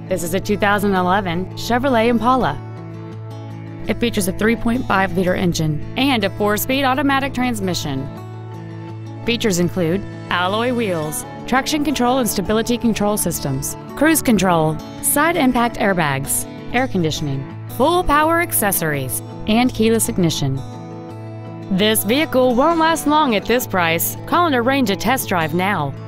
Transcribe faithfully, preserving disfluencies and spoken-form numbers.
This is a two thousand eleven Chevrolet Impala. It features a three point five liter engine and a four-speed automatic transmission. Features include alloy wheels, traction control and stability control systems, cruise control, side impact airbags, air conditioning, full power accessories, and keyless ignition. This vehicle won't last long at this price. Call and arrange a test drive now.